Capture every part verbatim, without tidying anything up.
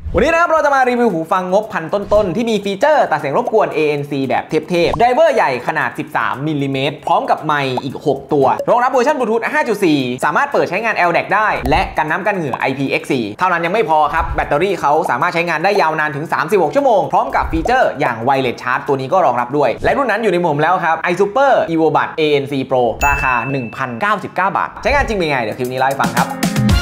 วันนี้นะครับเราจะมารีวิวหูฟังงบพันต้นๆที่มีฟีเจอร์ตัดเสียงรบกวน เอ เอ็น ซี แบบเทพๆไดรเวอร์ใหญ่ขนาดสิบสามมิลลิเมตรพร้อมกับไมค์อีกหกตัวรองรับเวอร์ชันบลูทูธ ห้าจุดสี่ สามารถเปิดใช้งาน แอล ดี เอ ซี ได้และกันน้ำกันเหงื่อ ไอ พี เอ็กซ์ โฟร์ เท่านั้นยังไม่พอครับแบตเตอรี่เขาสามารถใช้งานได้ยาวนานถึงสามสิบหกชั่วโมงพร้อมกับฟีเจอร์อย่างไวเลสชาร์จตัวนี้ก็รองรับด้วยและรุ่นนั้นอยู่ในมุมแล้วครับ iSuper EvoBuds เอ เอ็น ซี Pro ราคา หนึ่งพันเก้าสิบเก้า บาทใช้งานจริงเป็นไงเดี๋ยวคลิปนี้เล่าให้ฟังครับ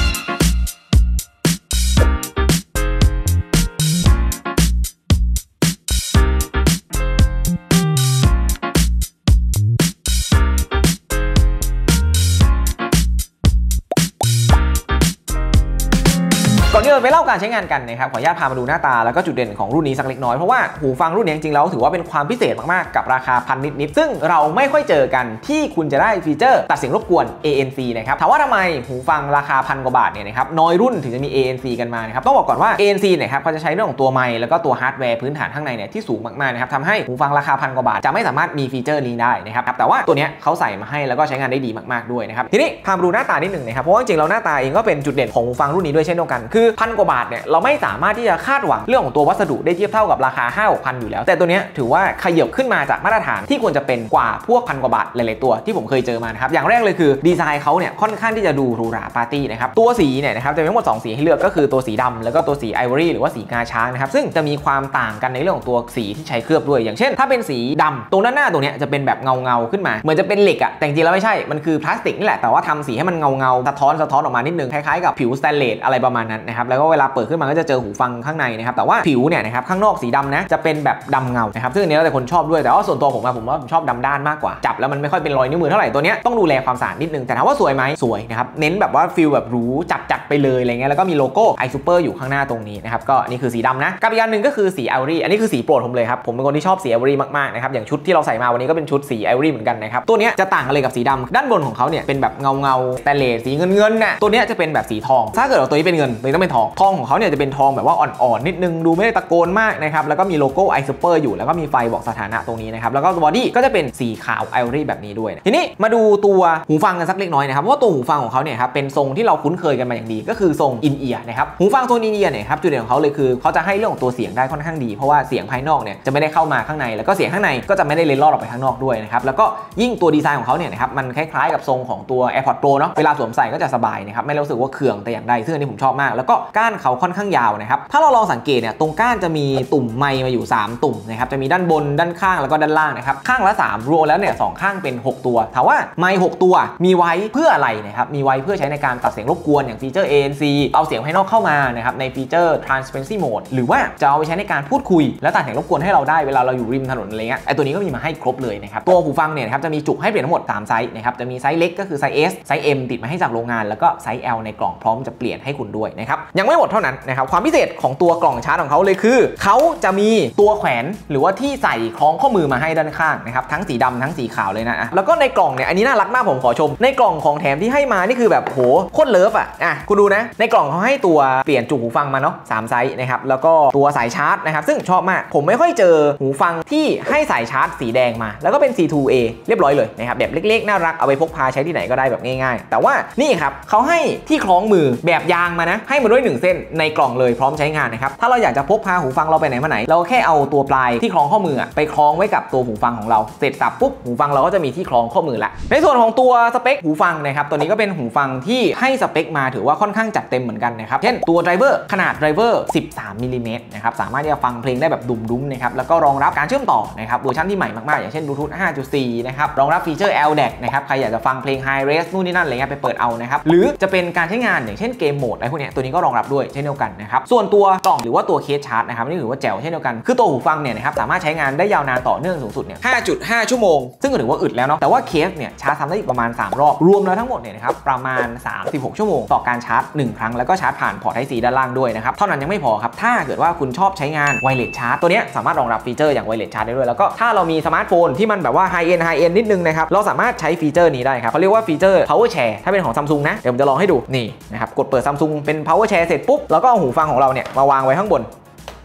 ก่อนที่เราไปเล่าการใช้งานกันนะครับขออนุญาตพามาดูหน้าตาแล้วก็จุดเด่นของรุ่นนี้สักเล็กน้อยเพราะว่าหูฟังรุ่นนี้จริงๆแล้วถือว่าเป็นความพิเศษมากๆกับราคาพันนิดๆซึ่งเราไม่ค่อยเจอกันที่คุณจะได้ฟีเจอร์ตัดเสียงรบกวน เอ เอ็น ซี นะครับถามว่าทำไมหูฟังราคาพันกว่าบาทเนี่ยนะครับน้อยรุ่นถึงจะมี เอ เอ็น ซี กันมานะครับต้องบอกก่อนว่า เอ เอ็น ซี เนี่ยครับเขาจะใช้เรื่องของตัวไมค์แล้วก็ตัวฮาร์ดแวร์พื้นฐานข้างในเนี่ยที่สูงมากๆนะครับทำให้หูฟังราคาพันกว่าบาทจะไม่สามารถมีฟีเจอร์นี้ได้นะครับแต่ว่าตัวนี้เขาใส่มาให้แล้วก็ใช้งานได้ดีมากๆด้วยนะครับทีนี้พามาดูหน้าตานิดหนึ่งนะครับเพราะว่าจริงๆแล้วหน้าตาเองก็เป็นจุดเด่นของหูฟังรุ่นนี้ด้วยเช่นเดียวกันคือพันกว่าบาทเนี่ยเราไม่สามารถที่จะคาดหวังเรื่องของตัววัสดุได้เทียบเท่ากับราคา ห้าหกพัน อยู่แล้วแต่ตัวนี้ถือว่าขยับขึ้นมาจากมาตรฐานที่ควรจะเป็นกว่าพวกพันกว่าบาทหลายๆตัวที่ผมเคยเจอมานะครับอย่างแรกเลยคือดีไซน์เขาเนี่ยค่อนข้างที่จะดูหรูหราปาร์ตี้นะครับตัวสีเนี่ยนะครับจะมีทั้งหมดสองสีให้เลือกก็คือตัวสีดำแล้วก็ตัวสีไอวอรี่หรือว่าสีงาช้างนะครับซึ่งจะมีความต่างกันในเรื่องของตัวสีที่ใช้เคลือบด้วยอย่างเช่นถ้าเป็นสีดำตรงด้านหน้าตัวนี้จะเป็นแบบเงาเงาขึ้นมาเหมือนจะเป็นเหล็กอะแต่จริงๆแล้วไม่ใช่มันคือพลาสติกนี่แหละแต่ว่าทำสีให้มันเงาเงาสะท้อนสะท้อนออกมานิดนึงคล้ายๆกับผิวสแตนเลสอะไรประมาณนั้นนะครับแล้วก็เวลาเปิดขึ้นมาก็จะเจอหูฟังข้างในนะครับแต่ว่าผิวเนี่ยนะครับข้างนอกสีดำนะจะเป็นแบบดำเงานะครับซึ่งอันนี้แล้วแต่คนชอบด้วยแต่ว่าส่วนตัวผมผมว่าผมชอบดำด้านมากกว่าจับแล้วมันไม่ค่อยเป็นรอยนิ้วมือเท่าไหร่ตัวนี้ต้องดูแลความสะอาดนิดนึงแต่ถามว่าสวยไหมสวยนะครับเน้นแบบว่าฟิลแบบหรูจับจัดไปเลยอะไรเงี้ยแล้วก็มีโลโก้ iSuper อยู่ข้างหน้าตรงนี้นะครับก็นี่คือสีดำนะกับอีกอันหนึ่งก็คือสีไอวอรี่อันนี้คือสีโปรดผมเลยครับผมเป็นคนที่ชอบสีไอวอรี่มากๆนะครับอย่างชุดที่เราใส่มาวันนี้ก็เป็นชุดสีไอวอรี่เหมือนกันนะครับตัวนี้จะต่างกันเลยกับสีดำด้านบนของเขาเนี่ยเป็นแบบเงาเงาสแตนเลสสีเงินเงินน่ะตัวนี้จะเป็นแบบสีทองถ้าเกิดว่าตัวนี้เป็นเงินตัวนี้ต้องเป็นทองทองของเขาเนี่ยจะเป็นทองแบบว่าอ่อนๆนิดนึงดูไม่ได้ตะโกนมากนะครับแล้วก็มีโลโก้ iSuper อยู่แล้วก็มีไฟบอกสถานะตรงนี้นะครับแล้วก็บอดี้ก็จะเป็นสีขาวไอวอรี่แบบนี้ด้วยทีนี้มาดูตัวหูฟังกันสักเล็กน้อยนะครับเพราะว่าตัวหูฟังของเขาเนี่ยครับเป็นทรงที่เราคุ้นเคยกันมาอย่างดีก็คือทรงอินเอียร์นะครับหูฟังทรงอินเอียร์เนี่ยครับจุดเด่นของเขาเลยคือเขาจะให้เรื่องของตัวเสียงได้ค่อนข้างดีเพราะว่าเสียงภายนอกเนี่ยจะไม่ได้เข้ามาข้างในแล้วก็เสียงข้างในก็จะไม่ได้เล็ดลอดออกไปข้างนอกด้วยนะครับแล้วก็ยิ่งตัวดีไซน์ของเขาเนี่ยนะครับมันคล้ายๆกับทรงของตัว AirPods Pro เนาะเวลาสวมใส่ก็จะสบายนะครับไม่รู้สึกว่าเคืองแต่อย่างใดซึ่งอันนี้ผมชอบมากแล้วก็ก้านเขาค่อนข้างยาวนะครับถ้าเราลองสังเกตเนี่ยตรงก้านจะมีตุ่มไมค์มาอยู่สามตุ่มนะครับจะมีด้านบนด้านข้างแล้วก็ด้านล่างนะครับข้างละสามรวมแล้วเนี่ยสองข้างเป็นหกตัวถามว่าไมค์หกตัวมีไว้เพื่ออะไรนะครับมีไว้เพื่อใช้ในการตัดเสียงรบกวนอย่างฟีเจอร์ เอ เอ็น ซี เอาเสียงภายนอกเข้ามานะครับในฟีเจอร์ transparency mode หรือว่าจะเอาไปใช้ในการพูดคุยและตัดเสียงรบกวนให้เราได้เวลาเราอยู่ริมถนนอะไรเงี้ยไอตัวนี้ก็มีมาให้ครบเลยนะครับตัวหูฟังเนี่ยนะครับจะมีจุกให้เปลี่ยนทั้งหมดสามไซส์นะครับจะมีไซส์เล็กก็คือไซส์ S ไซส์ M ติดมาให้จากโรงงานแล้วก็ไซส์ L ในกล่องพร้อมจะเปลี่ยนให้คุณด้วยนะครับยังไม่หมดเท่านั้นนะครับความพิเศษของตัวกล่องชาร์จของเขาเลยคือเขาจะมีตัวแขวนหรือว่าที่ใส่คล้องข้อมือมาให้ด้านข้างนะครับทั้งสีดำทั้งสีขาวเลยนะแล้วก็ในกล่องเนี่ยอันนี้น่ารักมากผมขอชมในกล่องของแถมที่ให้มานี่คือแบบโหโคตรเลิฟอ่ะอ่ะคุณดูนะในกล่องเขาให้ตัวเปลี่ยนจุกหูฟังมาเนาะสามไซส์นะครับแล้วก็ตัวสายชาร์จนะครับซึ่งชอบมากผมไม่ค่อยเจอหูฟังที่ให้สายชาร์จสีแดงมาแล้วก็เป็น ซี ทู เอ เรียบร้อยเลยนะครับแบบเล็กๆน่ารักเอาไปพกพาใช้ที่ไหนก็ได้แบบง่ายๆแต่ว่านี่ครับเขาให้ที่คล้องมือแบบยางมานะให้มาด้วยหนึ่งเส้นในกล่องเลยพร้อมใช้งานนะครับถ้าเราอยากจะพกพาหูฟังเราไปไหนมาไหนเราแค่เอาตัวปลายที่คล้องข้อมือไปคล้องไว้กับตัวหูฟังของเราเสร็จสับปุ๊บหูฟังเราก็จะมีที่คล้องข้อมือละในส่วนของตัวสเปคหูฟังนะครับตัวนี้ก็เป็นหูฟังที่ให้สเปคมาถือว่าค่อนข้างจัดเต็มเหมือนกันนะครับเช่นตัวไดรเวอร์ขนาดไดรเวอร์สิบสามมิลลิเมตรนะครับสามารถที่จะฟังเพลงได้แบบดุมดุ้มนะครับแล้วก็รองรับการเชื่อมต่อนะครับเวอร์ชันที่ใหม่มากๆอย่างเช่นบลูทูธ ห้าจุดสี่ นะครับรองรับฟีเจอร์ แอล ดี เอ ซี นะครับใครอยากจะฟังเพลง High Res นู่นนี่นั่นอะไรเงี้ยไปเปิดเอานะครับหรือจะเป็นการใช้งานอย่างเช่นเกมโหมดอะไรพวกนี้ตัวนี้ก็รองรับด้วยเช่นเดียวกันนะครับส่วนตัวกล่องหรือว่าตัวเคสชาร์จนะครับนี่ถือว่าแจ๋วเช่นเดียวกันคือตัวหูฟังเนี่ยนะครับสามารถใช้งานได้ยาวนานต่อเนื่องสูงสุดเนี่ย ห้าจุดห้า ชั่วโมงซึ่งก็ถือว่าอึดแล้วเนาะแต่ว่าเคสเนี่ยชาร์จทำได้อีกประมาณสามรอบรวมแล้วทั้งหมดเนี่ยนะครับประมาณสามสิบหกชั่วโมงต่อการชาร์จหนึ่งครั้งแล้วก็ชาร์จผ่านพอร์ต Type C ด้านล่างด้วยนะครับเท่านั้นยังไม่พอครับถ้าเกิดว่าคุณชอบใช้งานไวเลสชาร์จตัวนี้สามารถรองรับฟีเจอร์อย่างไวเลสชาร์จได้ด้วยแล้วก็ถ้าเรามีสมาร์ทโฟนที่มันแบบว่าไฮเอ็นไฮเอ็นนิดนึงนะครับเราสามารถใช้ฟีเจอร์นี้ได้ครับเขาเรียกว่าฟีเจอร์ power share ถ้าเป็นของ Samsung นะเดี๋ยวผมจะลองให้ดูนี่นะครับกดเปิด Samsung เป็น power share เสร็จปุ๊บแล้วก็เอาหูฟังของเราเนี่ยมาวางไว้ข้างบน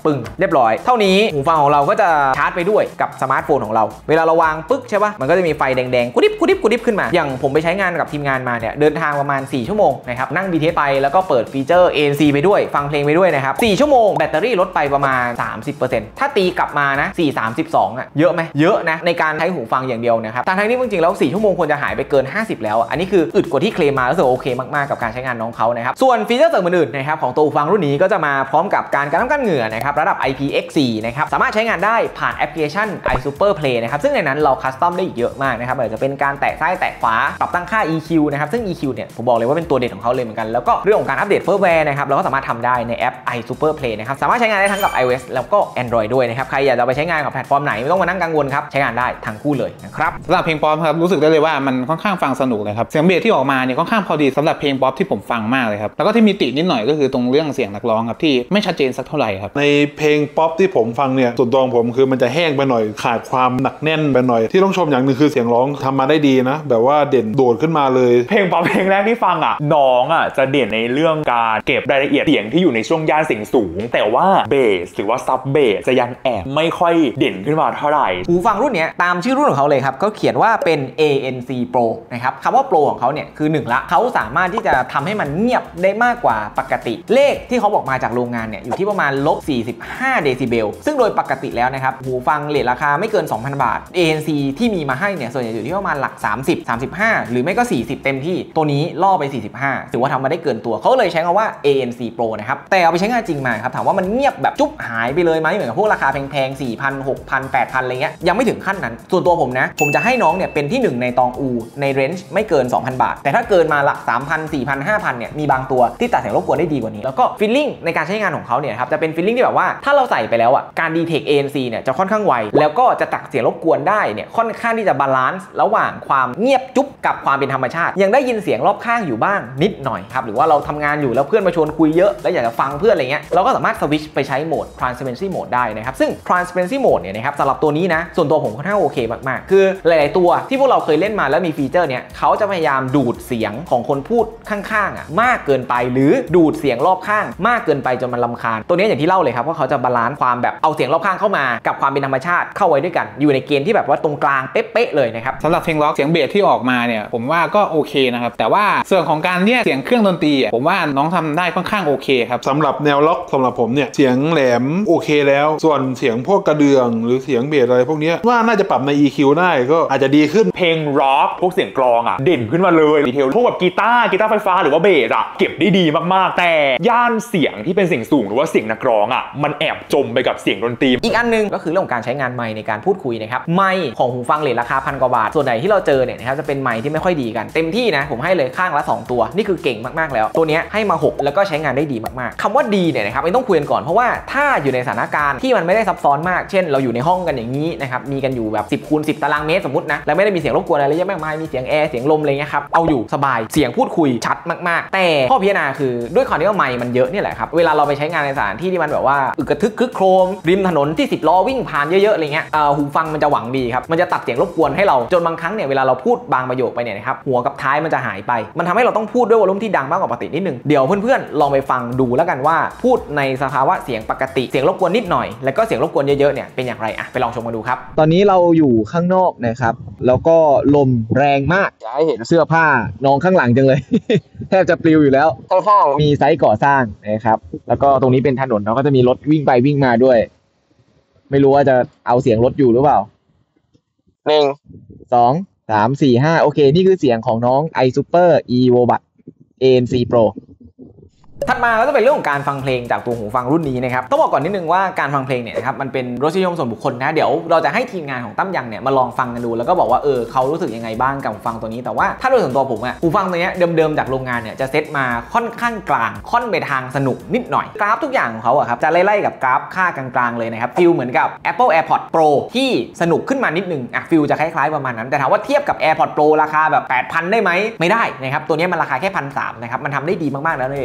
ปึ้งเรียบร้อยเท่านี้หูฟังของเราก็จะชาร์จไปด้วยกับสมาร์ทโฟนของเราเวลาเราวางปึ๊กใช่ปะมันก็จะมีไฟแดงๆกุดิบกุดิบกุดิบขึ้นมาอย่างผมไปใช้งานกับทีมงานมาเนี่ยเดินทางประมาณสี่ชั่วโมงนะครับนั่ง บี ที เอส ไปแล้วก็เปิดฟีเจอร์ เอ เอ็น ซี ไปด้วยฟังเพลงไปด้วยนะครับสี่ชั่วโมงแบตเตอรี่ลดไปประมาณ สามสิบเปอร์เซ็นต์ ถ้าตีกลับมานะสี่ สามสิบสองอ่ะเยอะไหมเยอะนะในการใช้หูฟังอย่างเดียวนะครับทั้งที่จริงๆแล้วสี่ชั่วโมงควรจะหายไปเกินห้าสิบแล้วอันนี้คืออึดกว่าที่เคลมมารู้สึกโอเคมากๆกับการใช้งานน้องเขานะครับส่วนฟีเจอร์เสริมอื่นๆนะครับของตัวหูฟังรุ่นนี้ก็จะมาพร้อมกับการกันน้ำกันเหงื่อนะครับระดับ ไอ พี เอ็กซ์ โฟร์ นะครับสามารถใช้งานได้ผ่านแอปพลิเคชัน iSuperPlay นะครับซึ่งในนั้นเราคัสตอมได้อีกเยอะมากนะครับอาจจะเป็นการแตะซ้ายแตะขวาปรับตั้งค่า อี คิว นะครับซึ่ง อี คิว เนี่ยผมบอกเลยว่าเป็นตัวเด่นของเขาเลยเหมือนกันแล้วก็เรื่องของการอัปเดตเฟิร์มแวร์นะครับเราก็สามารถทำได้ในแอป iSuperPlay นะครับสามารถใช้งานได้ทั้งกับ iOS แล้วก็ Android ด้วยนะครับใครอยากจะไปใช้งานกับแพลตฟอร์มไหนไม่ต้องมานั่งกังวลครับใช้งานได้ทั้งคู่เลยนะครับสำหรับเพลงป๊อปครับรู้สึกได้เลยว่ามันค่อนข้างฟังสนุกเลยครับเสียงเบสที่ออกมาเนี่ยค่อนข้างพอดีสำหรับเพลงป๊อปที่ผมฟังมากเลยครับแล้วก็ที่มีตินิดหน่อยก็คือตรงเรื่องเสียงนักร้องครับที่ไม่ชัดเจนสักเท่าไหร่ครับในเพลงป๊อปที่ผมฟังเนี่ยส่วนตัวผมคือมันจะแห้งไปหน่อยขาดความหนักแน่นไปหน่อยที่ต้องชมอย่างหนึ่งคือเสียงร้องทำมาได้ดีนะแบบว่าเด่นโดดขึ้นมาเลยเพลงป๊อปเพลงแรกที่ฟังอ่ะน้องอ่ะจะเด่นในเรื่องการเก็บรายละเอียดเสียงที่อยู่ในช่วงย่านเสียงสูงแต่ว่าเบสหรือว่าซับเบสจะยังแอบไม่ค่อยเด่นขึ้นมาเท่าไหร่หูฟังรุ่นนี้ตามชื่อรุ่นของเขาเลยครับก็เขียนว่าเป็น เอ เอ็น ซี Pro นะครับคำว่า Pro ของเขาเนี่ยคือหนึ่งละเขาสามารถที่จะทำให้มันเงียบได้มากกว่าปกติเลขที่เขาบอกมาจากโรงงานเนี่ยอยู่ที่ประมาณลบสี่สิบห้าเดซิเบลซึ่งโดยปกติแล้วนะครับหูฟังเรทราคาไม่เกิน สองพัน บาท เอ เอ็น ซี ที่มีมาให้เนี่ยส่วนใหญ่อยู่ที่ประมาณหลักสามสิบ สามสิบห้าหรือไม่ก็สี่สิบเต็มที่ตัวนี้ล่อไปสี่สิบห้าถือว่าทำมาได้เกินตัวเขาเลยใช้คำว่า เอ เอ็น ซี Pro นะครับแต่เอาไปใช้งานจริงมาครับถามว่ามันเงียบแบบจุ๊บหายไปเลยไหมเหมือนกับพวกราคาแพงๆ สี่พัน หกพัน แปดพัน อะไรเงี้ยยังไม่ถึงขั้นนั้นส่วนตัวผมนะผมจะให้น้องเนี่ยเป็นที่หนึ่งในตองอูในเรนจ์ไม่เกิน สองพัน บาทแต่ถ้าเกินมาละ สามพัน สี่พัน ห้าพัน เนี่ยมีบางตัวที่ตัดเสียงรบกวนได้ดีกว่านี้แล้วก็ฟีลลิ่งในการใช้งานของเขาเนี่ยครับจะเป็นฟีลลิ่งที่แบบว่าถ้าเราใส่ไปแล้วอ่ะการดีเทค เอ เอ็น ซี เนี่ยจะค่อนข้างไวแล้วก็จะตัดเสียงรบกวนได้เนี่ยค่อนข้างที่จะบาลานซ์ระหว่างความเงียบจุ๊บกับความเป็นธรรมชาติยังได้ยินเสียงรอบข้างอยู่บ้างนิดหน่อยครับหรือว่าเราทำงานอยู่แล้วเพื่อนมาชวนคุยเยอะแล้วอยากจะฟังเพื่อนอะไรเงี้ยเราก็สามารถสวิตช์ไปใช้โหมด transparency mode ได้นะครับซึ่ง transparency mode เนี่ยนะครับสำหรับตัวนี้นะส่วนตัวผมค่อนข้างโอเคมากๆคือหลายๆตัวที่พวกเราเคยเล่นมาแล้วมีฟีเจอร์เนี้ยเขาจะพยายามดูดเสียงของคนพูดข้างๆอ่ะมากเกินไปหรือดูดเสียงรอบข้างมากเกินไปจนมันรำคาญตัวนี้อย่างที่เล่าเลยครับว่าเขาจะบาลานซ์ความแบบเอาเสียงรอบข้างเข้ามากับความเป็นธรรมชาติเข้าไว้ด้วยกันอยู่ในเกณฑ์ที่แบบว่าตรงกลางเป๊ะๆเลยนะครับสำหรับเพลงร็อกเสียงเบสที่ออกมาเนี่ยผมว่าก็โอเคนะครับแต่ว่าส่วนของการเรียกเสียงเครื่องดนตรีผมว่าน้องทำได้ค่อนข้างโอเคครับสำหรับแนวล็อกสำหรับผมเนี่ยเสียงแหลมโอเคแล้วส่วนเสียงพวกกระเดื่องหรือเสียงเบสอะไรพวกนี้ว่าน่าจะปรับใน อี คิว ได้ก็อาจจะดีขึ้นเพลงร็อกพวกเสียงกลองอ่ะเด่นขึ้นมาเลยดีเทลพวกแบบกีตาร์กีตาร์ไฟฟ้าหรือว่าเบสอ่ะเก็บได้ดีมากๆแต่ย่านเสียงที่เป็นเสียงสูงหรือว่าเสียงนักร้องอ่ะมันแอบจมไปกับเสียงดนตรีอีกอันนึงก็คือเรื่องของการใช้งานไมค์ในการพูดคุยนะครับไมค์ของหูฟังเรทราคาพันกว่าบาทส่วนใหญ่ที่เราเจอเนี่ยนะครับจะเป็นไมค์ที่ไม่ค่อยดีกันเต็มที่นะผมให้เลยข้างละสองตัวนี่คือเก่งมากๆแล้วตัวนี้ให้มาหกแล้วก็ใช้งานได้ดีมากๆคำว่าดีเนี่ยนะครับไม่ต้องคุยกันก่อนเพราะว่าถ้าอยู่ในสถานการณ์ที่มันไม่ได้ซับซ้อนมากเช่นเราอยู่ในห้องกันอย่างนี้นะครับมีกันอยู่แบบสิบคูณสิบตารางเมตรสมมตินะแล้วไม่ได้มีเสียงรบกวนอะไรเยอะมากมายมีเสียงแอร์เสียงลมอะไรเงี้ยครับเอาอยู่สบายเสียงพูดคุยชัดมากๆแต่ข้อพิจารณาคือด้วยความที่ว่าไมค์มันเยอะนี่แหละครับเวลาเราไปใช้งานในสถานที่ที่มันแบบว่าอึกกระทึกคึกโครมริมถนนที่สิบล้อวิ่งผ่านเยอะๆอะไรเงี้ยหูฟังมันจะหวังดีครับมันจะตัดเสียงรบกวนให้เราจนบางครั้งเนี่ยเวลาเราพูดบางประโยคไปเนี่ยนะครับหัวกับท้ายมันจะหายไปมันทำให้เราต้องพูดด้วยวอลลุ่มที่ดังมากกว่าปกตินิดนึงเดี๋ยวเพื่อนๆลองไปฟังดูแล้วกันว่าพูดในสภาวะเสียงปกติเสียงรบกวนนิดหน่อยแล้วก็เสียงรบกวนเยอะๆเนี่ยเป็นอย่างไรอะไปลองชมกันดูครับตอนนี้เราอยู่ข้างนอกนะครับแล้วก็ลมแรงมากอยากให้เห็นเสื้อผ้าน้องข้างหลังจังเลย แทบจะปลิวอยู่แล้วข้างๆมีไซต์ก่อสร้างนะครับแล้วก็ตรงนี้เป็นถนนเราก็จะมีรถวิ่งไปวิ่งมาด้วยไม่รู้ว่าจะเอาเสียงรถอยู่หรือเปล่าหนึ่ง สอง สาม สี่ ห้าโอเคนี่คือเสียงของน้อง iSuper Evobuds เอ เอ็น ซี Pro ถัดมาก็จะเป็นเรื่องของการฟังเพลงจากตัวหูฟังรุ่นนี้นะครับต้องบอกก่อนนิดนึงว่าการฟังเพลงเนี่ยนะครับมันเป็นรสนิยมส่วนบุคคลนะเดี๋ยวเราจะให้ทีมงานของตั้มยังเนี่ยมาลองฟังกันดูแล้วก็บอกว่าเออเขารู้สึกยังไงบ้างกับหูฟังตัวนี้แต่ว่าถ้าโดยส่วนตัวผมอะหูฟังตัวนี้เดิมๆจากโรงงานเนี่ยจะเซตมาค่อนข้างกลางค่อนไปทางสนุกนิดหน่อยกราฟทุกอย่างของเขาอะครับจะไล่ๆกับกราฟค่ากลางๆเลยนะครับฟีลเหมือนกับ Apple AirPods Pro ที่สนุกขึ้นมานิดนึงอะฟีลจะคล้ายๆประมาณนั้นแต่ถามว่าเทียบกับ AirPods Pro ราคาแบบ แปดพัน ได้ไหมไม่ได้นะครับตัวนี้มันราคาแค่ หนึ่งพันสามร้อย นะครับมันทำได้ดีมากๆแล้วในราคาของ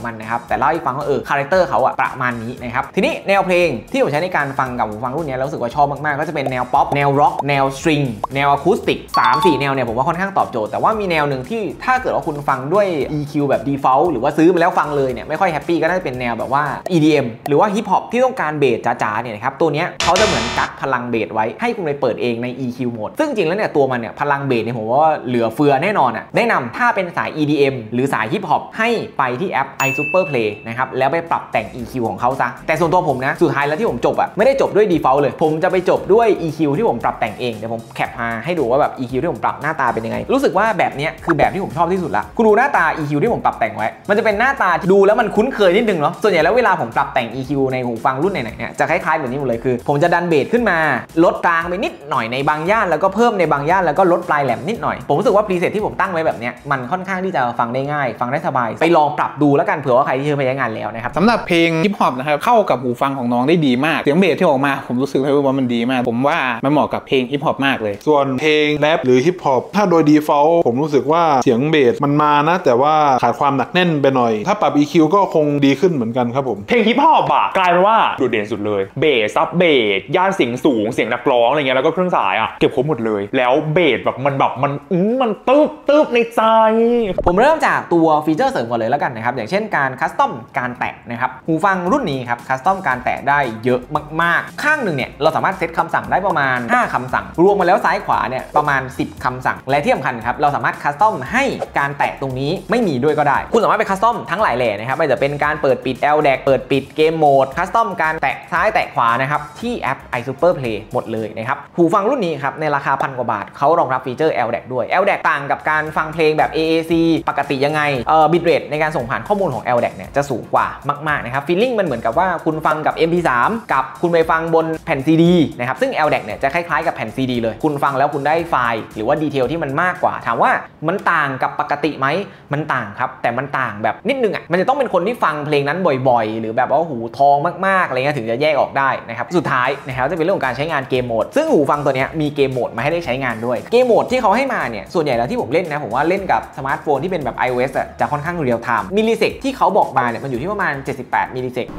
มันนะครับแต่เล่าให้ฟังว่าเออคาแรคเตอร์เขาอะประมาณนี้นะครับทีนี้แนวเพลงที่ผมใช้ในการฟังกับหูฟังรุ่นนี้แล้วรู้สึกว่าชอบมากๆก็จะเป็นแนวป๊อปแนวร็อกแนวสตริงแนวอะคูสติก สามสี่ แนวเนี่ยผมว่าค่อนข้างตอบโจทย์แต่ว่ามีแนวหนึ่งที่ถ้าเกิดว่าคุณฟังด้วย อี คิว แบบ default หรือว่าซื้อมาแล้วฟังเลยเนี่ยไม่ค่อยแฮปปี้ก็น่าจะเป็นแนวแบบว่า อี ดี เอ็ม หรือว่าฮิปฮอปที่ต้องการเบสจ๋าๆเนี่ยนะครับตัวเนี้ยเขาจะเหมือนกักพลังเบสไว้ให้คุณไปเปิดเองใน อี คิว โหมดซึ่งจริงแล้วเนี่ยตัวมันเนี่ยพลังเบสเนี่ยผมว่าเหลือเฟือแน่นอนอ่ะแนะนำถ้าเป็นสาย อี ดี เอ็ม หรือสายฮิปฮอปให้ไปที่แอป iSuperPlay นะครับแล้วไปปรับแต่ง อี คิว ของเขาซะแต่ส่วนตัวผมนะสุดท้ายแล้วที่ผมจบอ่ะไม่ได้จบด้วย default เลยผมจะไปจบด้วย อี คิว ที่ผมปรับแต่งเองเดี๋ยวผมแคปมาให้ดูว่าแบบ อี คิว ที่ผมปรับหน้าตาเป็นยังไงรู้สึกว่าแบบนี้คือแบบที่ผมชอบที่สุดละคุณดูหน้าตา อี คิว ที่ผมปรับแต่งไว้มันจะเป็นหน้าตาดูแล้วมันคุ้นเคยนิดนึงเนาะส่วนใหญ่แล้วเวลาผมปรับแต่ง อี คิว ในหูฟังรุ่นไหนๆเนี่ยจะคล้ายๆแบบนี้หมดเลยคือผมจะดันเบสขึ้นมาลดกลางไปนิดหน่อยในบางย่านแล้วก็เพิ่มในบางย่านแล้วก็ลดปลายแหลมนิดหน่อยผมรู้สึกว่าพรีเซตที่ผมตั้งไว้แบบนี้มันค่อนข้างที่จะฟังได้ง่ายฟังได้สบายไปลองปรับดูแล้วกันเผื่อว่าใครที่เคยไปใช้งานแล้วนะครับสำหรับเพลงฮิปฮอปนะครับเข้ากับหูฟังของน้องได้ดีมากเสียงเบสที่ออกมาผมรู้สึกเลยว่ามันดีมากผมว่ามันเหมาะกับเพลงฮิปฮอปมากเลยส่วนเพลงแรปหรือฮิปฮอปถ้าโดย default ผมรู้สึกว่าเสียงเบสมันมานะแต่ว่าขาดความหนักแน่นไปหน่อยถ้าปรับ อี คิว ก็คงดีขึ้นเหมือนกันครับผมเพลงฮิปฮอปอะกลายเป็นว่าโดดเด่นสุดเลยเบสซับเบสย่านเสียงสูงเสียงนักร้องอะไรเงี้ยแล้วก็เครื่องสายอะเก็บครบหมดเลยแล้วเบสแบบมันแบบมันมันตึ๊บตึ๊บในใจผมเริ่มจากตัวฟีเจอร์เสริมก่อนเลยแล้วกันนะครับอย่างเช่นการคัสตอมการแตะนะครับหูฟังรุ่นนี้ครับคัสตอมการแตะได้เยอะมากๆข้างหนึ่งเนี่ยเราสามารถเซตคำสั่งได้ประมาณห้าคำสั่งรวมมาแล้วซ้ายขวาเนี่ยประมาณสิบคำสั่งและที่สำคัญครับเราสามารถคัสตอมให้การแตะตรงนี้ไม่มีด้วยก็ได้คุณสามารถไปคัสตอมทั้งหลายแหล่นะครับไม่ว่าจะเป็นการเปิดปิด แอล ดี เอ ซี เปิดปิดเกมโหมดคัสตอมการแตะซ้ายแตะขวานะครับที่แอป iSuperPlay หมดเลยนะครับหูฟังรุ่นนี้ครับในราคาพันกว่าบาทเขารองรับฟีเจอร์ แอล ดี เอ ซี ด้วย แอล ดี เอ ซี ต่างกับการฟังเพลงแบบ เอ เอ ซี ปกติยังไงเอ่อบิตเรทในการส่งผ่านข้อมูลของ แอล ดี เอ ซี เนี่ยจะสูงกว่ามากๆนะครับฟีลลิ่งมันเหมือนกับว่าคุณฟังกับ เอ็ม พี สาม กับคุณไปฟังบนแผ่น ซี ดี นะครับซึ่ง แอล ดี เอ ซี เนี่ยจะคล้ายๆกับแผ่น ซี ดี เลยคุณฟังแล้วคุณได้ไฟล์หรือว่าดีเทลที่มันมากกว่าถามว่ามันต่างกับปกติไหมมันต่างครับแต่มันต่างแบบนิดนึงอ่ะมันจะต้องเป็นคนที่ฟังเพลงนั้นบ่อยๆหรือแบบว่าหูทองมากๆอะไรเงี้ยถึงจะแยกออกได้นะครับสุดท้ายนะครับจะเป็นเรื่องของการใช้งานเกมโหมดซึ่งหูฟังตัวนี้มีเกมโหมดมาให้ได้ใช้งานด้วยเกมโหมดที่เขาให้มาเนี่ยส่วนใหญ่แล้วที่ผมเล่นนะผมว่าเล่นกับสมาร์ทโฟนที่เป็นแบบ iOS อ่ะจะค่อนข้างเรียลไทม์มิลลิเซกที่เขาบอกมาเนี่ยมันอยู่ที่ประมาณเจ็ดสิบแปดมิลลิเซก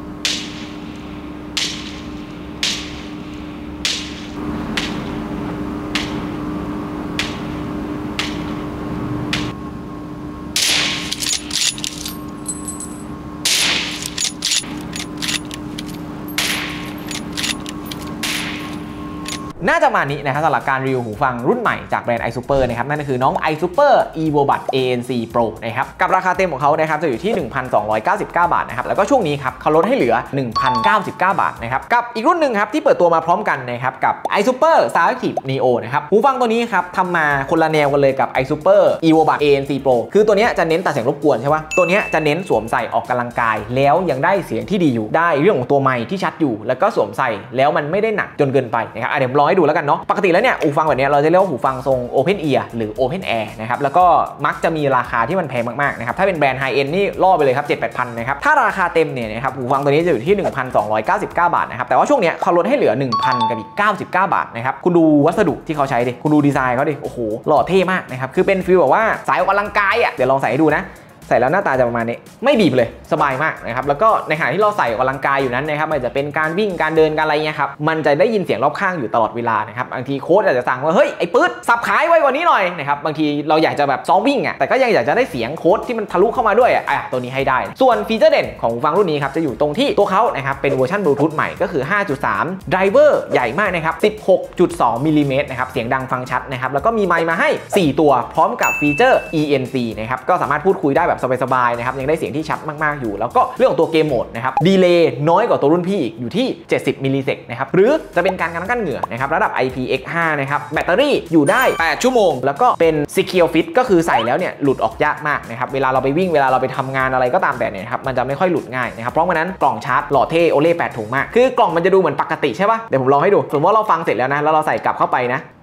น่าจะมานี้นะครับสำหรับการรีวิวหูฟังรุ่นใหม่จากแบรนด์ iSuper นะครับนั่นก็คือน้อง iSuper EvoBuds เอ เอ็น ซี Pro นะครับกับราคาเต็มของเขานะครับจะอยู่ที่ หนึ่งพันสองร้อยเก้าสิบเก้า บาทนะครับแล้วก็ช่วงนี้ครับเขาลดให้เหลือ หนึ่งพันเก้าสิบเก้า บาทนะครับกับอีกรุ่นหนึ่งครับที่เปิดตัวมาพร้อมกันนะครับกับ iSuper Soundactive Neo นะครับหูฟังตัวนี้ครับทำมาคนละแนวกันเลยกับ iSuper EvoBuds เอ เอ็น ซี Pro คือตัวนี้จะเน้นตัดเสียงรบกวนใช่ปะตัวนี้จะเน้นสวมใส่ออกกำลังกายแล้วยังได้เสียงที่ดีอยู่ได้เรื่องของตัวไมค์ที่ชัดอยู่แล้วก็สวมใส่แล้วมันไม่ได้หนักจนเกินไปนะครับเดี๋ยวผมลองให้ดูแล้วกันเนาะปกติแล้วเนี่ยหูฟังแบบนี้เราจะเรียกว่าหูฟังทรง Open Ear หรือ Open Air นะครับแล้วก็มักจะมีราคาที่มันแพงมากๆนะครับถ้าเป็นแบรนด์ไฮเอ็นนี่ล่อไปเลยครับ เจ็ดแปดพัน นะครับถ้าราคาเต็มเนี่ยนะครับหูฟังตัวนี้จะอยู่ที่ หนึ่งพันสองร้อยเก้าสิบเก้า บาทนะครับแต่ว่าช่วงนี้เขาลดให้เหลือ หนึ่งพัน กับอีกเก้าสิบเก้า บาทนะครับคุณดูวัสดุที่เขาใช้ดิคุณดูดีไซน์เขาดิโอ้โหหล่อเท่มากนะครับคือเป็นฟีลแบบว่าสายออกกำลังกายอ่ะเดี๋ยวลองใส่ให้ดูนะใส่แล้วหน้าตาจะประมาณนี้ไม่บีบเลยสบายมากนะครับแล้วก็ในขณะที่เราใส่ออกกำลังกายอยู่นั้นนะครับมันจะเป็นการวิ่งการเดินการอะไรเงี้ยครับมันจะได้ยินเสียงรอบข้างอยู่ตลอดเวลานะครับบางทีโค้ชอาจจะสั่งว่าเฮ้ยไอ้ปื๊ดสับขายไว้กว่านี้หน่อยนะครับบางทีเราอยากจะแบบซ้อมวิ่งอ่ะแต่ก็ยังอยากจะได้เสียงโค้ชที่มันทะลุเข้ามาด้วยอ่ะตัวนี้ให้ได้ส่วนฟีเจอร์เด่นของหูฟังรุ่นนี้ครับจะอยู่ตรงที่ตัวเขานะครับเป็นเวอร์ชันบลูทูธใหม่ก็คือ ห้าจุดสาม ไดรเวอร์ใหญ่มากนะครับ สิบหกจุดสอง มิลลิเมตรนะครับเสียงดังฟังชัดนะครับแล้วก็มีไมค์มาให้สี่ตัวพร้อมกับฟีเจอร์ อี เอ็น ซี นะครับก็สามารถพูดคุยได้แบบสบายๆนะครับยังได้เสียงที่ชัดมากๆอยู่แล้วก็เรื่องของตัวเกมโหมดนะครับดีเลย์น้อยกว่าตัวรุ่นพี่อีกอยู่ที่เจ็ดสิบมิลลิเซกนะครับหรือจะเป็นการกันกั้นเหงื่อนะครับระดับ ไอ พี เอ็กซ์ ห้า นะครับแบตเตอรี่อยู่ได้แปดชั่วโมงแล้วก็เป็น Secure Fit ก็คือใส่แล้วเนี่ยหลุดออกยากมากนะครับเวลาเราไปวิ่งเวลาเราไปทำงานอะไรก็ตามแต่เนี่ยครับมันจะไม่ค่อยหลุดง่ายนะครับเพราะฉะนั้นกล่องชาร์จหล่อเท่โอเล่แปดถุงมากคือกล่องมันจะดูเหมือนปกติใช่ป่ะเดี๋ยวผมลองให้ดูสมมติว่าเราฟังเสร็จแล้วนะแล้วเราใส่กลับเข้าไปนะ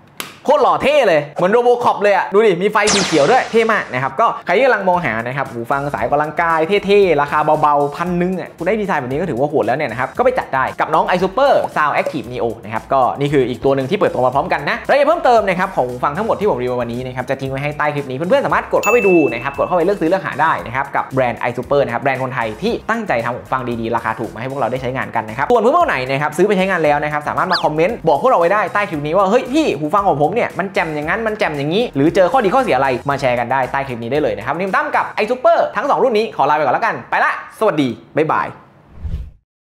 โคตรหล่อเท่เลยเหมือนโรโบคอปเลยอะดูดิมีไฟสีเขียวด้วยเท่มากนะครับก็ใครที่กำลังมองหานะครับหูฟังสายออกกำลังกายเท่ๆราคาเบาๆพันนึงอ่ะคุณได้ดีไซน์แบบนี้ก็ถือว่าโหดแล้วเนี่ยนะครับก็ไปจัดได้กับน้อง iSuper Sound Active Neo นะครับก็นี่คืออีกตัวหนึ่งที่เปิดตัวมาพร้อมกันนะรายละเอียดเพิ่มเติมนะครับของหูฟังทั้งหมดที่ผมรีวิววันนี้นะครับจะทิ้งไว้ให้ใต้คลิปนี้เพื่อนๆสามารถกดเข้าไปดูนะครับกดเข้าไปเลือกซื้อเลือกหาได้นะครับกับแบรนด์ iSuper นะครับแบรนด์คนไทยที่ตั้งใจทำหูฟังดีๆราคาถูกมาให้พวกเราได้ใช้งานกันนะครับส่วนเพื่อนๆไหนนะครับซื้อไปใช้งานแล้วนะครับสามารถมาคอมเมนต์บอกพวกเราไว้ได้ใต้คลิปนี้ว่าเฮ้ยพี่หูฟังของผมเนี่ยมันแจ่มอย่างนั้นมันแจ่มอย่างนี้หรือเจอข้อดีข้อเสียอะไรมาแชร์กันได้ใต้คลิปนี้ได้เลยนะครับนิมตั้มกับ iSuper ทั้งสองรุ่นนี้ขอลาไปก่อนแล้วกันไปละสวัสดีบ๊ายบาย